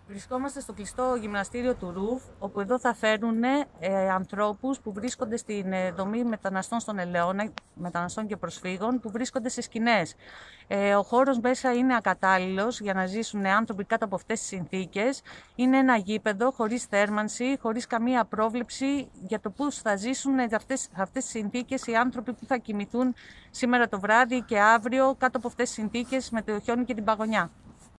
Βρισκόμαστε στο κλειστό γυμναστήριο του Ρουφ, όπου εδώ θα φέρουν ανθρώπους που βρίσκονται στην δομή μεταναστών στον Ελαιώνα, μεταναστών και προσφύγων, που βρίσκονται σε σκηνές. Ο χώρος μέσα είναι ακατάλληλος για να ζήσουν άνθρωποι κάτω από αυτές τις συνθήκες. Είναι ένα γήπεδο χωρίς θέρμανση, χωρίς καμία πρόβλεψη για το πώς θα ζήσουν αυτές τις συνθήκες οι άνθρωποι που θα κοιμηθούν σήμερα το βράδυ και αύριο κάτω από αυτές τις συνθήκες με το χιόνι και την παγωνιά.